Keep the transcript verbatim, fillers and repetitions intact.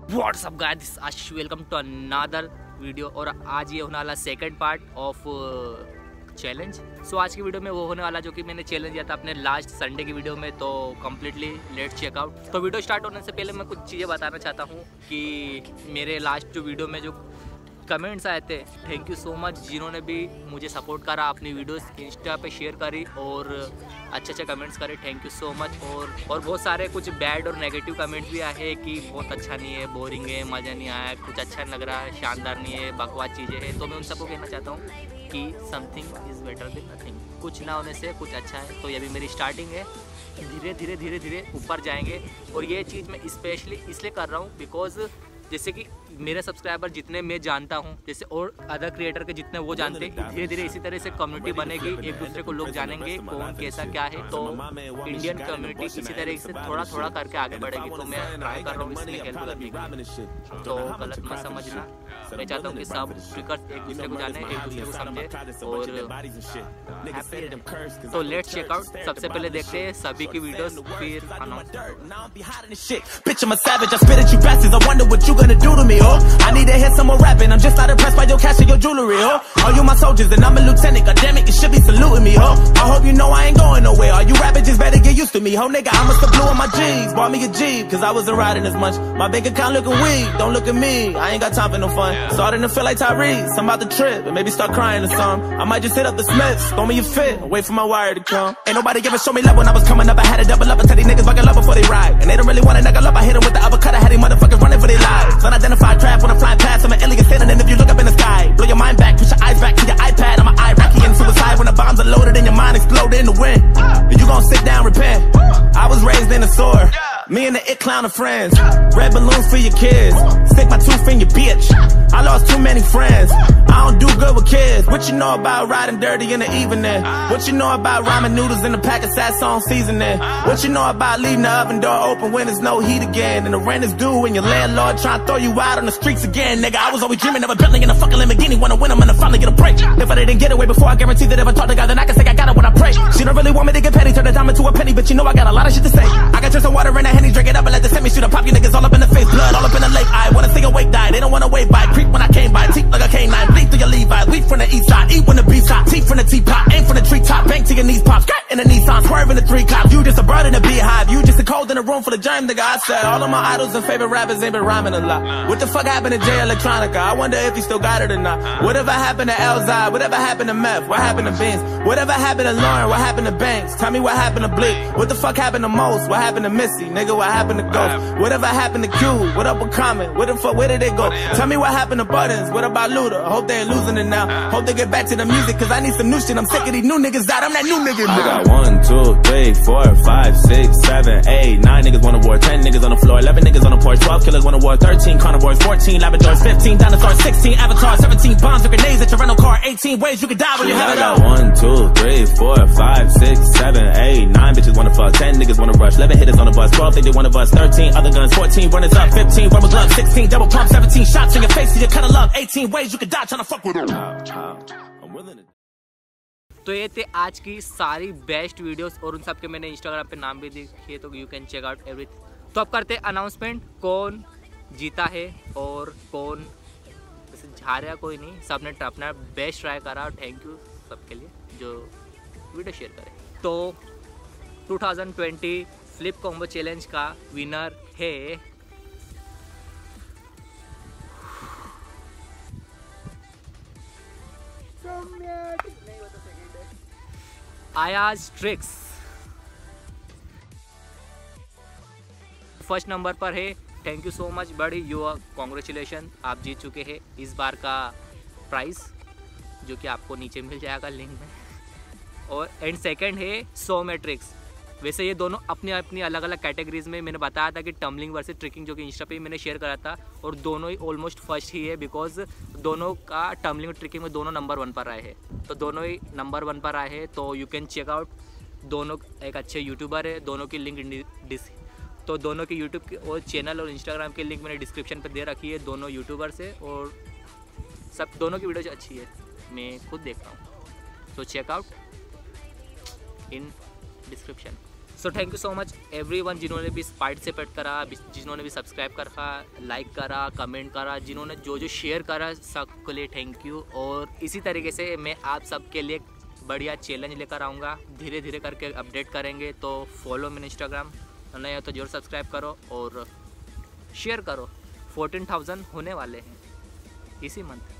What's up guys, this Ashish, welcome to another video. और आज ये होने वाला second part of challenge. So आज की वीडियो में वो होने वाला जो कि मैंने चैलेंज दिया था अपने लास्ट संडे की वीडियो में, तो कम्प्लीटली लेट्स चेक आउट। तो वीडियो स्टार्ट होने से पहले मैं कुछ चीज़ें बताना चाहता हूँ कि मेरे लास्ट जो वीडियो में जो कमेंट्स आए थे, थैंक यू सो मच जिन्होंने भी मुझे सपोर्ट करा, अपनी वीडियोस इंस्टा पे शेयर करी और अच्छे अच्छे कमेंट्स करे, थैंक यू सो मच। और और बहुत सारे कुछ बैड और नेगेटिव कमेंट्स भी आए कि बहुत अच्छा नहीं है, बोरिंग है, मज़ा नहीं आया, कुछ अच्छा नहीं लग रहा है, शानदार नहीं है, बकवास चीज़ें हैं। तो मैं उन सबको कहना चाहता हूँ कि something is better than nothing. कुछ ना होने से कुछ अच्छा है। तो ये भी मेरी स्टार्टिंग है, धीरे धीरे धीरे धीरे ऊपर जाएंगे। और ये चीज़ मैं स्पेशली इसलिए कर रहा हूँ बिकॉज जैसे कि मेरे सब्सक्राइबर जितने मैं जानता हूँ, जैसे और अदर क्रिएटर के जितने वो जानते हैं, धीरे धीरे इसी तरह से कम्युनिटी बनेगी, एक दूसरे को लोग जानेंगे कौन कैसा क्या है। तो इंडियन कम्युनिटी इसी तरह से थोड़ा थोड़ा करके आगे बढ़ेगी। तो मैं ट्राई कर रहा हूँ इसमें हेल्प करने की, तो गलत मत समझना। मैं चाहता हूँ कि सब स्पीकर एक दूसरे को जाने, एक दूसरे को समझे और तो लेट्स चेक आउट। सबसे पहले देखते हैं सभी की वीडियोस, फिर I need to hear some more rapping. I'm just not impressed by your cash and your jewelry, ho. All you my soldiers, and I'm a lieutenant. God damn it, you should be saluting me, ho. I hope you know I ain't going nowhere. All you rappers just better get used to me, ho, nigga. I must have blew on my G's, bought me a Jeep, cause I wasn't riding as much. My bank account looking weak, don't look at me. I ain't got time for no fun. Starting to feel like Tyrese, I'm about to trip, and maybe start crying or something. I might just hit up the Smiths, throw me a fit, wait for my wire to come. Ain't nobody ever show me love when I was coming up. I had to double up and tell these niggas fucking love before they ride. And they don't really wanna knuckle up. I hit them with the uppercut. I had these motherfuckers running for their lives. Unidentified trap when I'm flying past. I'm an alien standing, and if you look up in the sky, blow your mind back, push your eyes back to your iPad. I'm an Iraqi and suicide when the bombs are loaded and your mind exploded in the wind. You gon' sit down, repent. I was raised in a sword. Me and the it clown are friends. Red balloons for your kids. Stick my tooth in your bitch. I lost too many friends. I don't do good with kids. What you know about riding dirty in the evening? What you know about ramen noodles in a pack of Sasson seasoning? What you know about leaving the oven door open when there's no heat again? And the rent is due and your landlord trying to throw you out on the streets again. Nigga, I was always dreaming of a Bentley in a fucking Lamborghini. Wanna win them and finally get a break. If I didn't get away before, I guarantee that if I talk to God, then I can say I got it when I pray. She don't really want me to get petty, turn a dime into a penny, but you know I got a lot of shit to say. I got just some water in a Henny, drink it up and let the semi shoot up, pop you niggas all up in the face, blood all up in the lake. I wanna see a wake die, they don't wanna wait by. Creep when I came by, teeth like a canine, bleed through your Levi, weed from the east side, eat when the beast hot, teeth from the teapot, aim from the treetop, bang to your knees pop, skirt in the Nissan, swerve in the three cops. You just a bird in a beehive, you just a cold in a room full of germs, nigga. I said all of my idols and favorite rappers ain't been rhyming a lot. What the fuck happened to Jay Electronica? I wonder if he still got it or not. Whatever happened to Elzai? Whatever happened to Meth? What happened to Vince? Whatever happened to Lauren? What happened to Banks? Tell me what happened to Blick? What the fuck happened to Most? What happened to Missy? Nigga, what happened to Ghost? Whatever happened to Q? What up with Common? Where the fuck, where did they go? Tell me what happened to Buttons? What about Luda? I hope they ain't losing it now. Hope they get back to the music, cause I need some new shit. I'm sick of these new niggas out. I'm that new nigga now. I got one, two, three, four, five, six, seven, eight, nine niggas on the war, ten niggas on the floor, eleven niggas on the porch, twelve killers on the war, thirteen carnivores, fourteen Labradors, fifteen dinosaurs, sixteen avatars, seventeen bombs and grenades at your rental car, eighteen ways you can die when you have it all. I got one, two, three, four, five, six, seven, eight, nine bitches wanna fuck, ten niggas wanna rush, eleven hitters on the bus, twelve think they one of us, thirteen other guns, fourteen runners up, fifteen rubber gloves, sixteen double pump, seventeen shots in your face till you cut a lung, eighteen ways you can die trying to fuck with them. I'm willing to. तो ये थे आज की सारी best videos और उन सब के मैंने इंस्टाग्राम पे नाम भी दिए, तो you can check out everything. तो अब करते हैं अनाउंसमेंट, कौन जीता है और कौन हारा, कोई नहीं, सबने अपना बेस्ट ट्राई करा। थैंक यू सबके लिए जो वीडियो शेयर करें। तो two thousand twenty flip combo challenge का विनर है आयाज ट्रिक्स। फर्स्ट नंबर पर है, thank you so much buddy, you are congratulation, आप जीत चुके हैं इस बार का प्राइस जो कि आपको नीचे मिल जाएगा लिंक में। और एंड सेकंड है सौम्या ट्रिक्स। वैसे ये दोनों अपनी अपनी अलग अलग कैटेगरीज में, मैंने बताया था कि टम्बलिंग वर्सेस ट्रिकिंग जो कि इंस्टा पे मैंने शेयर करा था, और दोनों ही ऑलमोस्ट फर्स्ट ही है बिकॉज दोनों का टम्बलिंग और ट्रिकिंग में दोनों नंबर वन पर आए हैं, तो दोनों ही नंबर वन पर आए हैं। तो यू कैन चेक आउट, दोनों एक अच्छे यूट्यूबर है, दोनों की लिंक डिस तो दोनों के यूट्यूब के और चैनल और इंस्टाग्राम की लिंक मैंने डिस्क्रिप्शन पर दे रखी है, दोनों यूट्यूबर से, और सब दोनों की वीडियो अच्छी है, मैं खुद देखता हूँ। तो check out in description. So thank you so much everyone जिन्होंने भी पार्टिसिपेट करा, जिन्होंने भी सब्सक्राइब करा, लाइक करा, कमेंट करा, जिन्होंने जो जो शेयर करा, सबके लिए थैंक यू। और इसी तरीके से मैं आप सबके लिए बढ़िया चैलेंज लेकर आऊँगा, धीरे धीरे करके अपडेट करेंगे। तो फॉलो मेरे इंस्टाग्राम, नहीं हो तो जरूर सब्सक्राइब करो और शेयर करो। फोर्टीन थाउजेंड होने वाले हैं इसी मंथ।